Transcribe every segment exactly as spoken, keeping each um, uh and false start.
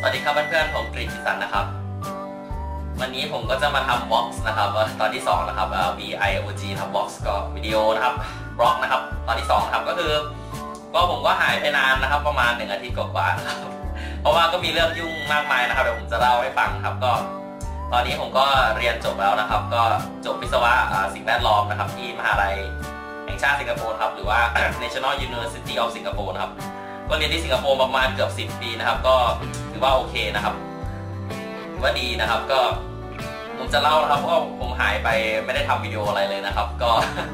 วัสดีครับเพื่อนๆผมกรีฑิสันนะครับวันนี้ผมก็จะมาทำบล็อกนะครับตอนที่สองนะครับ B I O G ทำบล็อกก็วิดีโอนะครับบล็อกนะครับตอนที่สองนะครับก็คือก็ผมก็หายไปนานนะครับประมาณหนึ่งอาทิตย์กว่าๆนะครับเพราะว่าก็มีเรื่องยุ่งมากมายนะครับเดี๋ยวผมจะเล่าให้ฟังครับก็ตอนนี้ผมก็เรียนจบแล้วนะครับก็จบวิศวะสิ่งแวดล้อมนะครับที่มหาลัยแห่งชาติสิงคโปร์ครับหรือว่า National University of Singapore นะครับก็เรียนที่สิงคโปร์ประมาณเกือบสิบปีนะครับก็ถือว่าโอเคนะครับถือว่าดีนะครับก็ผมจะเล่านะครับว่าผมหายไปไม่ได้ทำวิดีโออะไรเลยนะครับก็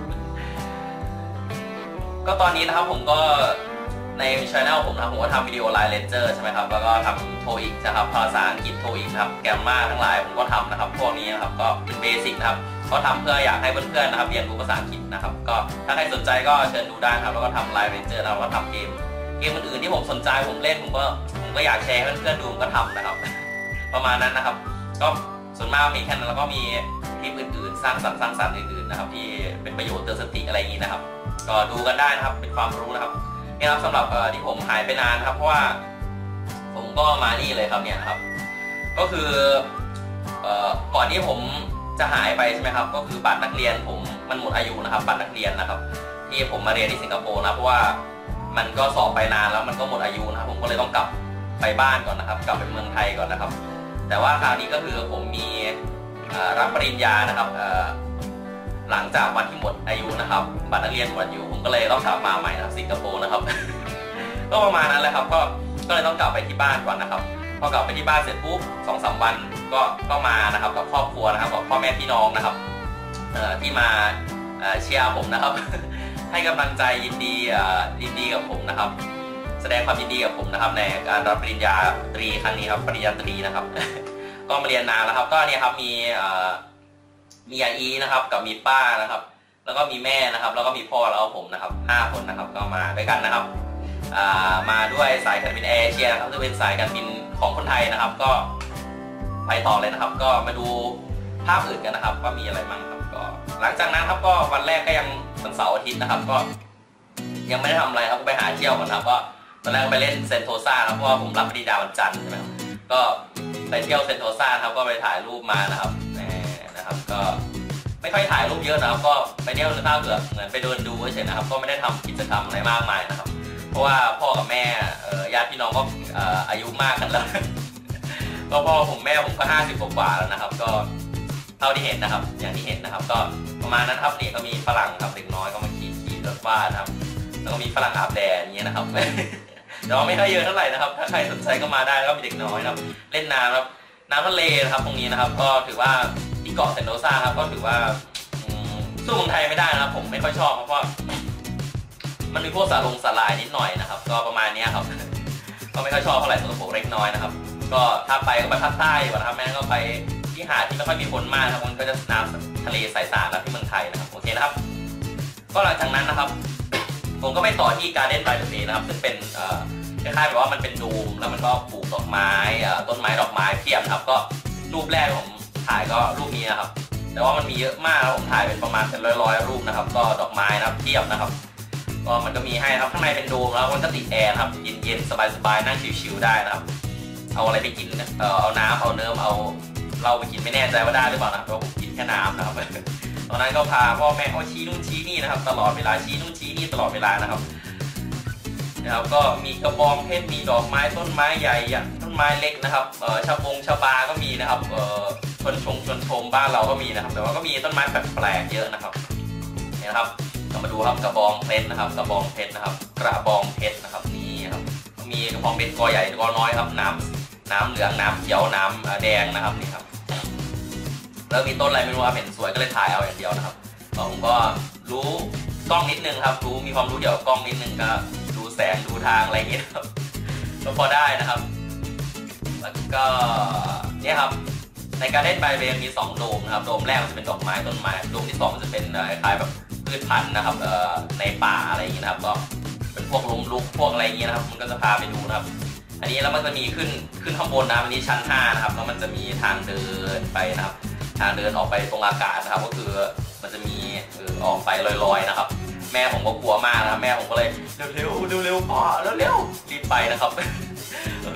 ก็ตอนนี้นะครับผมก็ในช่องผมนะผมก็ทำวิดีโอไลน์เลนเจอร์ใช่ไหมครับแล้วก็ทำโทอีกนะครับภาษาอังกฤษโทอีกครับแกรมมาทั้งหลายผมก็ทำนะครับพวกนี้นะครับก็เป็นเบสิกนะครับก็ทำเพื่ออยากให้เพื่อนๆนะครับเรียนรู้ภาษาอังกฤษนะครับก็ถ้าใครสนใจก็เชิญดูได้ครับแล้วก็ทำไลน์เลนเจอร์แล้วก็ทำเกมเกมอื่นๆที่ผมสนใจผมเล่นผมก็ผมก็อยากแชร์ให้เพื่อนๆดูผมก็ทำนะครับ ประมาณนั้นนะครับก็ส่วนมากมีแค่นั้นแล้วก็มีคลิปอื่นๆสร้างสรรค์สร้างสรรค์อื่นๆนะครับที่เป็นประโยชน์เตือนสติอะไรอย่างนี้นะครับก็ดูกันได้นะครับเป็นความรู้นะครับนี่ครับสำหรับที่ผมหายไปนานครับเพราะว่าผมก็มานี่เลยครับเนี่ยครับก็คือก่อนที่ผมจะหายไปใช่ไหมครับก็คือบัตรนักเรียนผมมันหมดอายุนะครับบัตรนักเรียนนะครับที่ผมมาเรียนที่สิงคโปร์นะเพราะว่ามันก็สอบไปนานแล้วมันก็หมดอายุนะครับผมก็เลยต้องกลับไปบ้านก่อนนะครับกลับไปเมืองไทยก่อนนะครับแต่ว่าคราวนี้ก็คือผมมีรับปริญญานะครับหลังจากวันที่หมดอายุนะครับบัตรนักเรียนหมดอายุผมก็เลยต้องกลับมาใหม่นะสิงคโปร์นะครับ ก็ประมาณนั้นแหละครับก็ก็เลยต้องกลับไปที่บ้านก่อนนะครับพอกลับไปที่บ้านเสร็จปุ๊บสองสามวันก็ก็มานะครับกับครอบครัวนะครับกับพ่อแม่พี่น้องนะครับที่มาเชียร์ผมนะครับ ให้กำลังใจยินดียินดีกับผมนะครับแสดงความยินดีกับผมนะครับในการรับปริญญาตรีครั้งนี้ครับปริญญาตรีนะครับ ก็มาเรียนนานแล้วครับก็เนี่ยครับมีมีอาอีนะครับกับมีป้านะครับแล้วก็มีแม่นะครับแล้วก็มีพ่อแล้วผมนะครับห้าคนนะครับก็มาด้วยกันนะครับมาด้วยสายการบินแอร์เอเชียนะครับซึ่งเป็นสายการบินของคนไทยนะครับก็ไปต่อเลยนะครับก็มาดูภาพอื่นกันนะครับว่ามีอะไรบ้างครับก็หลังจากนั้นครับก็วันแรกก็ยังวันเสาร์อาทิตย์นะครับก็ยังไม่ได้ทำอะไรครับก็ไปหาเที่ยวกันครับก็ตอนแรกไปเล่นเซนโตซาครับเพราะว่าผมรับปริญญาวันจันทร์ใช่ไหมครับก็ไปเที่ยวเซนโตซาครับก็ไปถ่ายรูปมานะครับนะครับก็ไม่ค่อยถ่ายรูปเยอะนะครับก็ไปเที่ยวเท่าเกือบเหมือนไปเดินดูเฉยๆนะครับก็ไม่ได้ทำกิจกรรมอะไรมากมายนะครับเพราะว่าพ่อกับแม่ญาติพี่น้องก็อายุมากกันแล้ว ก็พ่อผมแม่ผมก็ห้าสิบกว่าแล้วนะครับก็เท่าที่เห็นนะครับอย่างที่เห็นนะครับก็ประมาณนั้นครับนี่ก็มีฝรั่งครับเด็กน้อยก็มาขี่ขี่รถบ้านนะครับแล้วก็มีฝรั่งอาบแดดอย่างเงี้ยนะครับแต่ว่าไม่ค่อยเยอะเท่าไหร่นะครับถ้าใครสนใจก็มาได้แล้วก็มีเด็กน้อยนะครับเล่นน้ำครับน้ำทะเลนะครับตรงนี้นะครับก็ถือว่าที่เกาะเซนโตซาครับก็ถือว่าสู้เมืองไทยไม่ได้นะครับผมไม่ค่อยชอบเพราะว่ามันมีพวกสาลงสาลายนิดหน่อยนะครับก็ประมาณนี้ครับก็ไม่ค่อยชอบเท่าไหร่สกปรกเล็กน้อยนะครับก็ถ้าไปก็ไปภาคใต้ก่อนนะครับแม่ก็ไปที่หาดที่ไม่ค่อยมีคนมากนะครับมันก็จะน้ำทะเลใสสะอาดแล้วที่เมืองไทยนะครับโอเคนะครับก็หลังจากนั้นนะครับผมก็ไปต่อที่การ์เด้นไบเดอร์เบย์นะครับซึ่งเป็นคล้ายๆแบบว่ามันเป็นดูมแล้วมันก็ปลูกดอกไม้ต้นไม้ดอกไม้เทียมครับก็รูปแรกผมถ่ายก็รูปนี้นะครับแต่ว่ามันมีเยอะมากผมถ่ายเป็นประมาณเป็นร้อยๆรูปนะครับก็ดอกไม้นะครับเทียมนะครับก็มันก็มีให้ครับข้างในเป็นโดมแล้วมันก็ติดแอร์ครับเย็นๆสบายๆนั่งชิวๆได้นะครับเอาอะไรไปกินเออเอาน้ำเอาเนื้อเอาเราไปกินไม่แน่ใจว่าได้หรือเปล่านะเพราะผมกินแค่น้ำนะครับตอนนั้นก็พาพ่อแม่เขาชี้นู่นชี้นี่นะครับตลอดเวลาชี้นู่นชี้นี่ตลอดเวลานะครับนะครับก็มีกระบองเพชรมีดอกไม้ต้นไม้ใหญ่ต้นไม้เล็กนะครับเออชะบงชะบาก็มีนะครับเออชนชงชนชมบ้านเราก็มีนะครับแต่ว่าก็มีต้นไม้แปลกๆเยอะนะครับนี่นะครับเรามาดูครับกระบองเพชรนะครับกระบองเพชรนะครับกระบองเพชรนะครับนี่ครับมีกระบองเพชรกอใหญ่กอน้อยครับน้ำน้ำเหลืองน้ำเขียวน้ำแดงนะครับนี่ครับแล้วมีต้นอะไรไม่รู้ครับเห็นสวยก็เลยถ่ายเอาอย่างเดียวนะครับผมก็รู้กล้องนิดนึงครับรู้มีความรู้เกี่ยวกับกล้องนิดนึงก็ดูแสงดูทางอะไรอย่างเงี้ยครับก็พอได้นะครับแล้วก็เนี่ยครับในการเล่นไบเบนมีสองโดมนะครับโดมแรกจะเป็นดอกไม้ต้นไม้โดมที่สองจะเป็นคล้ายแบบพืชพันธุ์นะครับในป่าอะไรอย่างเงี้ยนะครับก็เป็นพวกลมลุกพวกอะไรอย่างเงี้ยนะครับมันก็จะพาไปดูนะครับอันนี้แล้วมันจะมีขึ้นขึ้นข้างบนนะอันนี้ชั้นห้านะครับแล้วมันจะมีทางเดินไปนะครับทางเดินออกไปตรงอากาศนะครับก็คือมันจะมีออกไปลอยๆนะครับแม่ผมก็กลัวมากนะครับแม่ผมก็เลยเร็วๆเร็วๆพ่อเร็วๆรีบไปนะครับก็คือ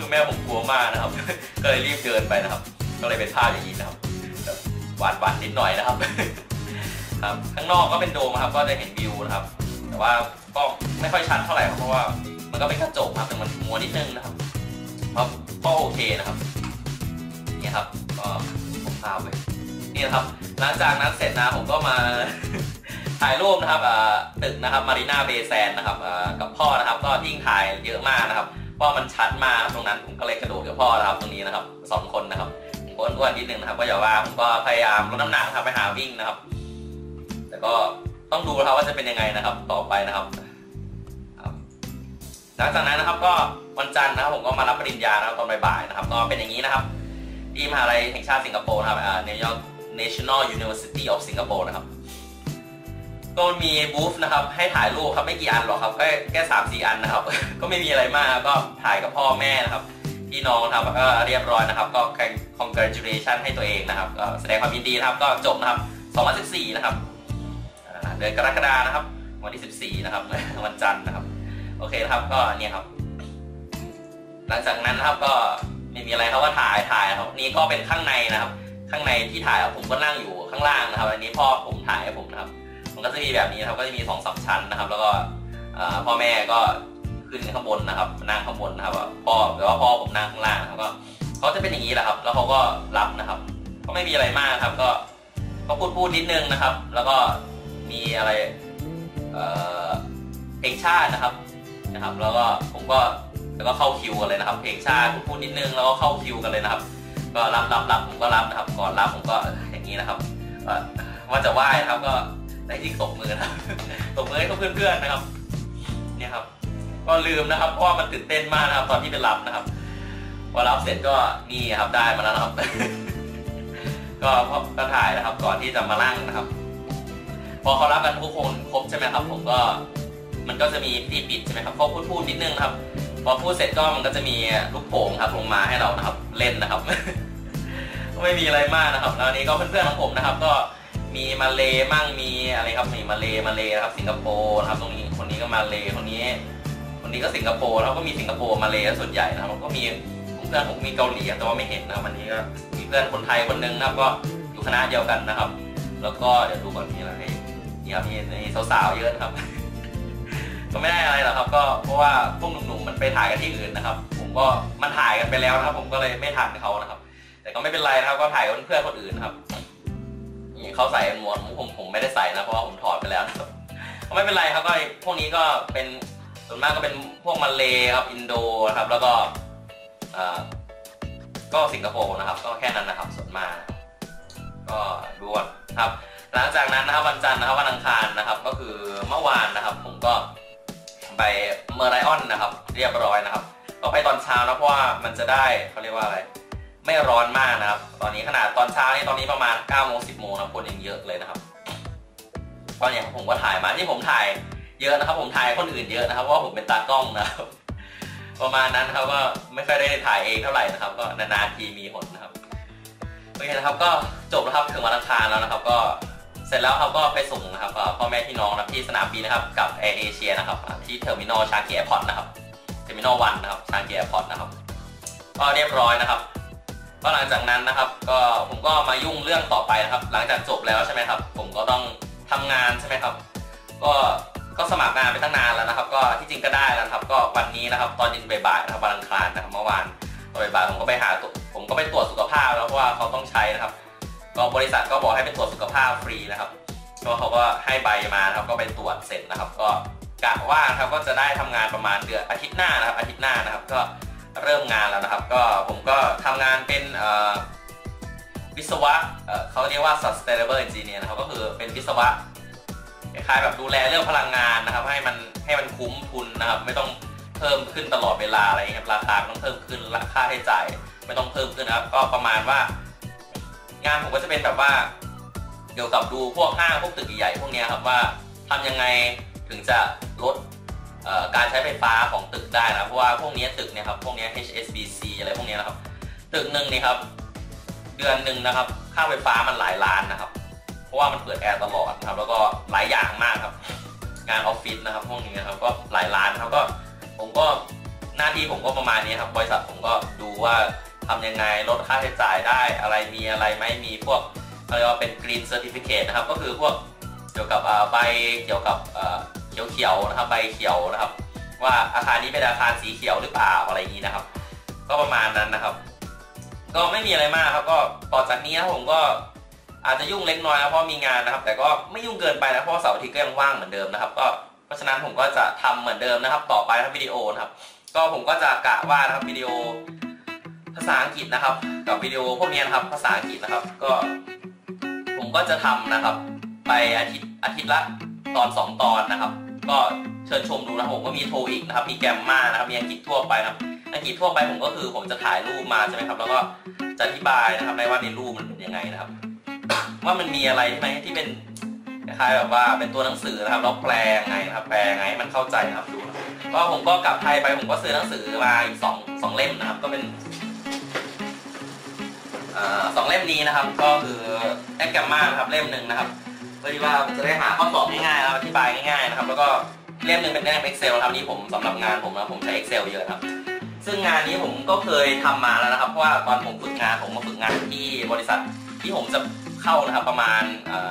คือแม่ผมกลัวมากนะครับก็เลยรีบเดินไปนะครับก็เลยเป็นภาพอย่างนี้นะครับหวาดหวาดนิดหน่อยนะครับครับข้างนอกก็เป็นโดมครับก็จะเห็นวิวนะครับแต่ว่าก็ไม่ค่อยชัดเท่าไหร่เพราะว่ามันก็เป็นกระจกครับแต่มันมัวนิดนึงนะครับก็โอเคนะครับนี่ครับก็ผมภาพเลยนี่นะครับหลังจากนั้นเสร็จนะผมก็มาถ่ายรูปนะครับตึกนะครับมารีนาเบย์แซนนะครับกับพ่อนะครับก็ยิ่งถ่ายเยอะมากนะครับเพราะมันชัดมากตรงนั้นผมก็เลยกระโดดกับพ่อนะครับตรงนี้นะครับสองคนนะครับอ้วนๆนิดนึงนะครับก็อย่าว่าผมก็พยายามลดน้ำหนักครับไปหาวิ่งนะครับแต่ก็ต้องดูนะครับว่าจะเป็นยังไงนะครับต่อไปนะครับหลังจากนั้นนะครับก็วันจันทร์นะครับผมก็มารับปริญญานะครับตอนบ่ายๆนะครับก็เป็นอย่างนี้นะครับที่มหาลัยแห่งชาติสิงคโปร์นะครับ National University of Singapore นะครับก็มีบูธนะครับให้ถ่ายรูปครับไม่กี่อันหรอกครับแค่แค่สามสี่อันนะครับก็ไม่มีอะไรมากก็ถ่ายกับพ่อแม่นะครับพี่น้องครับก็เรียบร้อยนะครับก็ congratulation ให้ตัวเองนะครับก็แสดงความยินดีนะครับก็จบนะครับสองพันสิบสี่นะครับเดือนกรกฎาคมนะครับวันที่สิบสี่นะครับวันจันทร์นะครับโอเคนะครับก็เนี่ยครับหลังจากนั้นนะครับก็ไม่มีอะไรครับว่าถ่ายถ่ายครับนี่ก็เป็นข้างในนะครับข้างในที่ถ่ายผมก็นั่งอยู่ข้างล่างนะครับอันนี้พ่อผมถ่ายให้ผมนะครับมันก็จะมีแบบนี้นะครับก็จะมีสองสามชั้นนะครับแล้วก็พ่อแม่ก็ขึ้นข้างบนนะครับนั่งข้างบนนะครับพ่อหรือว่าพ่อผมนั่งข้างล่างนะครับก็เขาจะเป็นอย่างนี้แหละครับแล้วเขาก็รับนะครับก็ไม่มีอะไรมากครับก็ก็พูดพูดนิดนึงนะครับแล้วก็มีอะไรเพลงชาตินะครับนะครับแล้วก็ผมก็แล้วก็เข้าคิวกันเลยนะครับเพลงชาติพูดนิดนึงแล้วก็เข้าคิวกันเลยนะครับก็รับรับรับผมก็รับนะครับก่อนรับผมก็อย่างนี้นะครับว่าจะไหว้นะครับก็ได้จริงตบมือนะตบมือให้เพื่อนๆนะครับเนี่ยครับก็ลืมนะครับเพราะว่ามันตื่นเต้นมากนะครับตอนที่ไปรับนะครับพอรับเสร็จก็นี่ครับได้มาแล้วนะครับก็ก็ถ่ายนะครับก่อนที่จะมานั่งนะครับพอเขารับกันทุกคนครบใช่ไหมครับผมก็มันก็จะมีพิธีปิดใช่ไหมครับเขาพูดพูดนิดนึงครับพอพูดเสร็จก็มันก็จะมีลูกโป่งครับลงมาให้เรานะครับเล่นนะครับไม่มีอะไรมากนะครับแล้วนี้ก็เพื่อนๆของผมนะครับก็มีมาเลมั่งมีอะไรครับมีมาเลมาเลครับสิงคโปร์นะครับตรงนี้คนนี้ก็มาเลคนนี้คนนี้ก็สิงคโปร์แล้วก็มีสิงคโปร์มาเลส่วนใหญ่นะครับก็มีเพื่อนผมมีเกาหลีแต่ว่าไม่เห็นนะวันนี้ก็มีเพื่อนคนไทยคนนึงนะครับก็อยู่คณะเดียวกันนะครับแล้วก็เดี๋ยวดูก่อนมีอะไรเนี่ยมีมีสาวๆเยอะนะครับก็ไม่ได้อะไรหรอกครับก็เพราะว่าพวกหนุ่มๆมันไปถ่ายกันที่อื่นนะครับผมก็มันถ่ายกันไปแล้วนะครับผมก็เลยไม่ทันเขานะครับแต่ก็ไม่เป็นไรนะครับก็ถ่ายกับเพื่อนคนอื่นครับนี่เขาใส่หมวกผมผมไม่ได้ใส่นะเพราะว่าผมถอดไปแล้วนะครับก็ไม่เป็นไรครับก็พวกนี้ก็เป็นส่วนมากก็เป็นพวกมาเลครับอินโดนะครับแล้วก็ก็สิงคโปร์นะครับก็แค่นั้นนะครับส่วนมากก็ดูครับหลังจากนั้นนะครับวันจันทร์นะครับวันอังคารนะครับก็คือเมื่อวานนะครับผมก็ไปเมอร์ไรออนนะครับเรียบร้อยนะครับก็ไปตอนเช้านะเพราะว่ามันจะได้เขาเรียกว่าอะไรไม่ร้อนมากนะครับตอนนี้ขนาดตอนเช้านี่ตอนนี้ประมาณเก้าโมงสิบโมงนะคนยังเยอะเลยนะครับตอนนี้ผมก็ถ่ายมาที่ผมถ่ายเยอะนะครับผมถ่ายคนอื่นเยอะนะครับเพราะว่าผมเป็นตากล้องนะครับประมาณนั้นครับก็ไม่ค่อยได้ถ่ายเองเท่าไหร่นะครับก็นานๆทีมีหนนะครับโอเคนะครับก็จบแล้วครับถึงวันอังคารแล้วนะครับก็เสร็จแล้วเขาก็ไปส่งนะครับพ่อแม่พี่น้องนะที่สนามบินนะครับกับแอร์เอเชียนะครับที่เทอร์มินอลชาร์กีแอร์พอร์ตนะครับเทอร์มินอลวันนะครับชาร์กีแอร์พอร์ตนะครับก็เรียบร้อยนะครับก็หลังจากนั้นนะครับก็ผมก็มายุ่งเรื่องต่อไปนะครับหลังจากจบแล้วใช่ไหมครับผมก็ต้องทำงานใช่ไหมครับก็ก็สมัครงานไปตั้งนานแล้วนะครับก็ที่จริงก็ได้แล้วครับก็วันนี้นะครับตอนเย็นบ่ายๆนะครับวันอังคารนะครับเมื่อวานตอนบ่ายๆผมก็ไปหาผมก็ไปตรวจสุขภาพแล้วเพราะว่าเขาต้องใช้นะครับก็บริษัทก็บอกให้ไปตรวจสุขภาพฟรีนะครับก็เขาก็ให้ใบมานะครับก็ไปตรวจเสร็จนะครับก็กะว่าครับก็จะได้ทำงานประมาณเดือนอาทิตย์หน้านะครับอาทิตย์หน้านะครับก็เริ่มงานแล้วนะครับก็ผมก็ทำงานเป็นวิศวะเขาเรียกว่า sustainable engineer นะครับก็คือเป็นวิศวะคล้ายๆแบบดูแลเรื่องพลังงานนะครับให้มันให้มันคุ้มทุนนะครับไม่ต้องเพิ่มขึ้นตลอดเวลาอะไรเงี้ยราคาไม่ต้องเพิ่มขึ้นราคาใช้จ่ายไม่ต้องเพิ่มขึ้นนะครับก็ประมาณว่างานผมก็จะเป็นแบบว่าเกี่ยวกับดูพวกห้างพวกตึกใหญ่ๆพวกนี้ครับว่าทำยังไงถึงจะลดการใช้ไฟฟ้าของตึกได้นะเพราะว่าพวกนี้ตึกเนี่ยครับพวกนี้ เอช เอส บี ซี อะไรพวกนี้นะครับตึกหนึ่งนี่ครับเดือนหนึ่งนะครับค่าไฟฟ้ามันหลายล้านนะครับเพราะว่ามันเปิดแอร์ตลอดนะครับแล้วก็หลายอย่างมากครับงานออฟฟิศนะครับพวกนี้นะครับก็หลายล้านครับก็ผมก็หน้าที่ผมก็ประมาณนี้ครับบริษัทผมก็ดูว่าทำยังไงลดค่าใช้จ่ายได้อะไรมีอะไรไหมมีพวกเรียกว่าเป็น Green Certificate นะครับก็คือพวกเกี่ยวกับใบเกี่ยวกับเขียวๆนะครับใบเขียวนะครับว่าอาคารนี้เป็นอาคารสีเขียวหรือเปล่าอะไรอย่างนี้นะครับก็ประมาณนั้นนะครับก็ไม่มีอะไรมากครับก็ต่อจากนี้นะผมก็อาจจะยุ่งเล็กน้อยนะเพราะมีงานนะครับแต่ก็ไม่ยุ่งเกินไปนะเพราะเสาร์อาทิตย์ก็ยังว่างเหมือนเดิมนะครับก็เพราะฉะนั้นผมก็จะทำเหมือนเดิมนะครับต่อไปทั้งวิดีโอนะครับก็ผมก็จะกะว่านะครับวิดีโอภาษาอังกฤษนะครับกับวิดีโอพวกนี้นะครับภาษาอังกฤษนะครับก็ผมก็จะทำนะครับไปอาทิตย์อาทิตย์ละตอนสองตอนนะครับก็เชิญชมดูนะผมก็มีโทอีกนะครับมีแกมมานะครับมีอังกฤษทั่วไปนะครับอังกฤษทั่วไปผมก็คือผมจะถ่ายรูปมาใช่ไหมครับแล้วก็จะอธิบายนะครับในว่าในรูปมันเป็นยังไงนะครับว่ามันมีอะไรใช่ไหมที่เป็นคล้ายๆแบบว่าเป็นตัวหนังสือนะครับแล้วแปลไงนะครับแปลไงให้มันเข้าใจนะครับดูนะก็ผมก็กลับไทยไปผมก็ซื้อหนังสือมาอีกสองสองเล่มนะครับก็เป็นสองเล่มนี้นะครับก็คือแอคแกมมานะครับเล่มหนึ่งนะครับเพื่อที่ว่าจะได้หาข้อสอบง่ายๆแล้วอธิบายง่ายๆนะครับแล้วก็เล่มหนึ่งเป็นเล่ม Excel ครับนี่ผมสำหรับงานผมนะผมใช้ Excel เยอะครับซึ่งงานนี้ผมก็เคยทำมาแล้วนะครับเพราะว่าตอนผมฝึกงานผมมาฝึกงานที่บริษัทที่ผมจะเข้านะครับประมาณ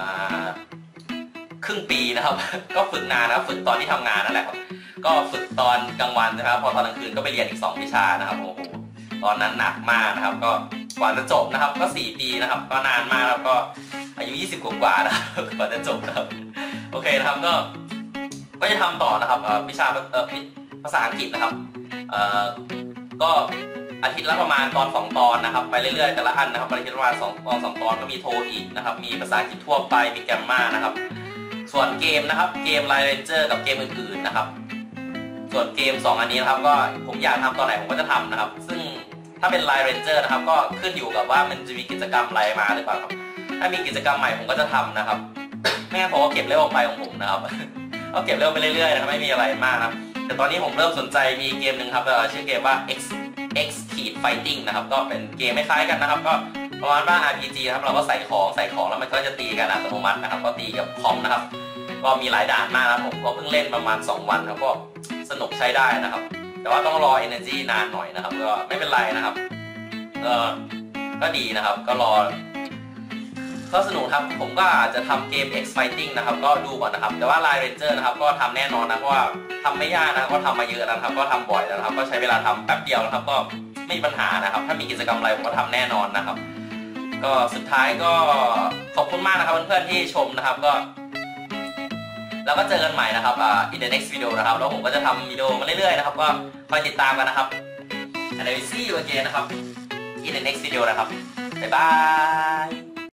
ครึ่งปีนะครับก็ฝึกนานนะครับฝึกตอนที่ทำงานนั่นแหละครับก็ฝึกตอนกลางวันนะครับพอตอนกลางคืนก็ไปเรียนอีกสองวิชานะครับโอ้โหตอนนั้นหนักมากนะครับก็กว่าจะจบนะครับก็สี่ปีนะครับก็นานมากแล้วก็อายุยี่สิบกว่าๆนะครับกว่าจะจบนะครับโอเคนะครับก็ก็จะทำต่อนะครับวิชาภาษาอังกฤษนะครับก็อาทิตย์ละประมาณตอนสองตอนนะครับไปเรื่อยๆแต่ละอันนะครับอาทิตย์ละประมาณสองตอนสองตอนก็มีโทอีกนะครับมีภาษาอังกฤษทั่วไปมีแกมมานะครับส่วนเกมนะครับเกม Line Ranger กับเกมอื่นๆนะครับส่วนเกมสองอันนี้นะครับก็ผมอยากทำตอนไหนผมก็จะทำนะครับซึ่งถ้าเป็น Line Ranger นะครับก็ขึ้นอยู่กับว่ามันจะมีกิจกรรมอะไรมาหรือเปล่าครับถ้ามีกิจกรรมใหม่ผมก็จะทำนะครับไม่งั้นผมก็เก็บเลเวลไปของผมนะครับก็เก็บเลเวลไปเรื่อยๆนะครับไม่มีอะไรมากนะครับแต่ตอนนี้ผมเริ่มสนใจมีเกมหนึ่งครับชื่อเกมว่า X X Fighting นะครับก็เป็นเกมคล้ายๆกันนะครับก็ประมาณว่า อาร์ พี จี นะครับเราก็ใส่ของใส่ของแล้วมันก็จะตีกันอัตโนมัตินะครับก็ตีกับคอมนะครับก็มีหลายด่านมากนะผมก็เพิ่งเล่นประมาณสองวันครับก็สนุกใช้ได้นะครับแต่ว่าต้องรอ energy นานหน่อยนะครับก็ไม่เป็นไรนะครับก็ก็ดีนะครับก็รอก็สนุกครับผมก็อาจจะทำเกม X Fighting นะครับก็ดูก่อนนะครับแต่ว่า Line Ranger นะครับก็ทำแน่นอนนะเพราะว่าทำไม่ยากนะก็ทำมาเยอะนะครับก็ทำบ่อยแล้วนะครับก็ใช้เวลาทำแป๊บเดียวนะครับก็ไม่มีปัญหานะครับถ้ามีกิจกรรมอะไรผมก็ทำแน่นอนนะครับก็สุดท้ายก็ขอบคุณมากนะครับเพื่อนๆที่ชมนะครับก็แล้วก็เจอกันใหม่นะครับอ่า in the next video นะครับแล้วผมก็จะทำวิดีโอมาเรื่อยๆนะครับก็คอยติดตามกันนะครับ and I will see you again นะครับ in the next video นะครับบ๊ายบาย